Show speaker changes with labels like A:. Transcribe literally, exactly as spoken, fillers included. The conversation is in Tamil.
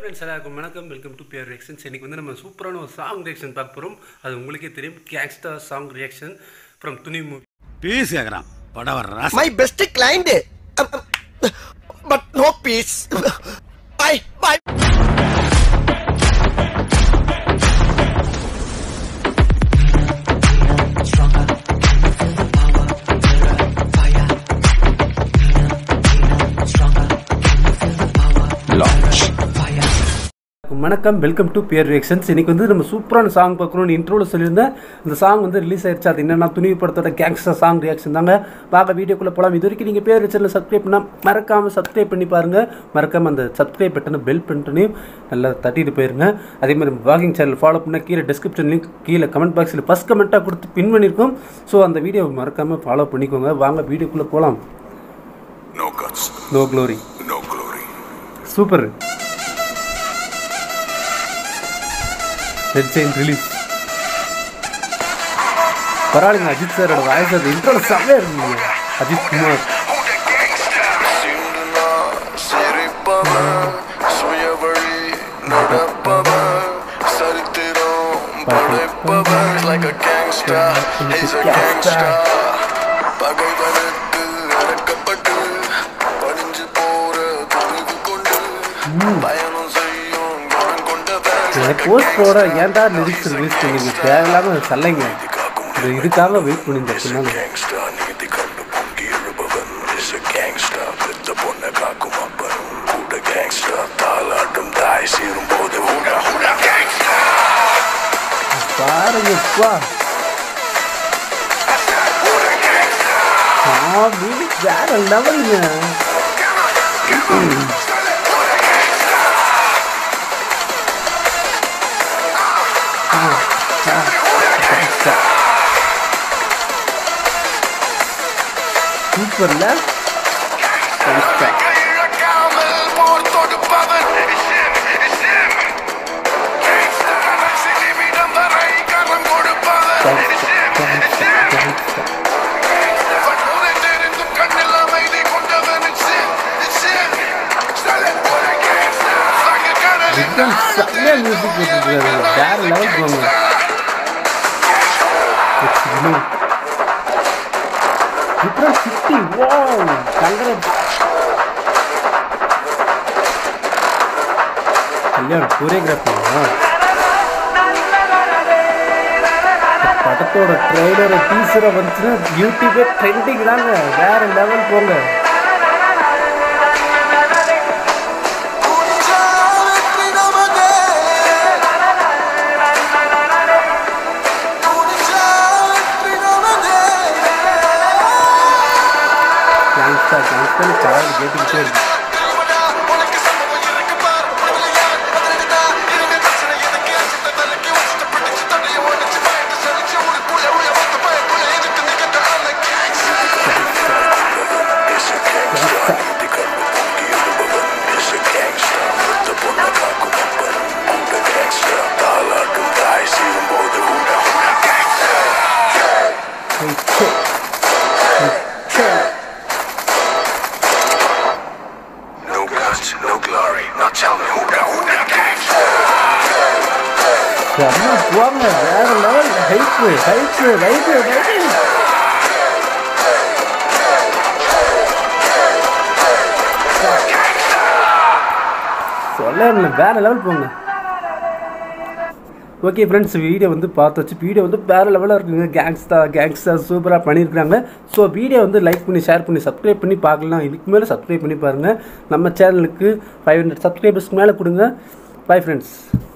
A: friends, எல்லாருக்கும் வணக்கம். Welcome to peer reactions. இன்னைக்கு வந்து நம்ம சூப்பரான ஒரு சாங் ரியாக்ஷன் பார்க்க போறோம். அது உங்களுக்கே தெரியும், gangsta song reaction from Thunivu.
B: Peace கேக்குறான் படவர் ராஸ்.
C: My best client, but no peace. Bye bye.
A: வணக்கம், வெல்கம் டு பியர் ரியாக்ஷன்ஸ். இன்னைக்கு வந்து நம்ம சூப்பரான சாங் பார்க்கணும்னு இன்ட்ரோல சொல்லியிருந்தேன். இந்த சாங் வந்து ரிலீஸ் ஆயிடுச்சு. அது என்னன்னா துணிவு படத்தோட கேங்ஸ்டா சாங் ரியாக்ஷன் தாங்க. பார்க்க வீடியோக்குள்ள போகலாம். இது வரைக்கும் நீங்கள் பியர் சேனல் சப்ஸ்கிரைப் பண்ணால் மறக்காமல் சப்ஸ்கிரைப் பண்ணி பாருங்க. மறக்காமல் அந்த சப்ஸ்கிரைப் பட்டனை பெல் பட்டனையும் நல்லா தட்டிட்டு போயிருங்க. அதே மாதிரி வாக்கிங் சேனல் ஃபாலோ பண்ணால் கீழே டிஸ்கிரிப்ஷன் லிங்க் கீழே கமெண்ட் பாக்ஸில் ஃபஸ்ட் கமெண்ட்டாக கொடுத்து பின் பண்ணியிருக்கோம். ஸோ அந்த வீடியோ மறக்காமல் ஃபாலோ பண்ணிக்கோங்க. வாங்க வீடியோக்குள்ளே போகலாம்.
B: No guts,
A: no glory,
B: no glory.
A: Super. Red chain release. பரவாயில்லைங்க, அஜித் சாரோட வாய்ஸ் அது இன்ட்ரோல செம்மையா இருக்குங்க. அஜித் குமார் போஸ்டரோட ஏன்டா லிரிக்ஸ் ரிலீஸ் பண்ணிங்க, தேவையில்லாம சல்லைங்க. இதுக்காக வெயிட் பண்ணியிருந்தேன். பாருங்கப்பா, வேற லெவலுங்க. சூப்பர்ல செம்மையா மியூசிக் போட்டுருக்காரு. வேற லெவல் போங்க. சிட்டி வாவ் கங்கரட் கல்யாணம் கோரியோகிராஃபி. படத்தோட ட்ரெய்லரை டீசரை வந்துச்சுன்னா யூடியூபே ட்ரெண்டிங் தாங்க. வேற லெவல் போங்க. கேங்ஸ்டா கேங்ஸ்டா சார்ஜ் கேட்டுக்கிட்டே இருக்கு.
B: No glory, now tell me who the who the gangsta.
A: செம்ம போங்க. வேற level. Hype hype right right. சொல்ல வேற லெவல் போங்க. ஓகே ஃப்ரெண்ட்ஸ், வீடியோ வந்து பார்த்து வச்சு வீடியோ வந்து வேறு லெவலாக இருக்குங்க. கேங்ஸ்டா கேங்ஸ்டா சூப்பராக பண்ணியிருக்காங்க. ஸோ வீடியோ வந்து லைக் பண்ணி ஷேர் பண்ணி சப்ஸ்கிரைப் பண்ணி பார்க்கலாம். இதுக்கு மேலே சப்ஸ்கிரைப் பண்ணி பாருங்கள். நம்ம சேனலுக்கு ஃபைவ் ஹண்ட்ரட் சப்ஸ்கிரைபர்ஸ்க்கு மேலே கொடுங்க. Bye friends.